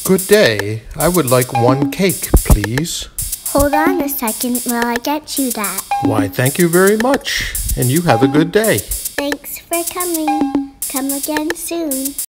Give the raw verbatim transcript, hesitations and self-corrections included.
Good day. I would like one cake, please. Hold on a second while I get you that. Why, thank you very much. And you have a good day. Thanks for coming. Come again soon.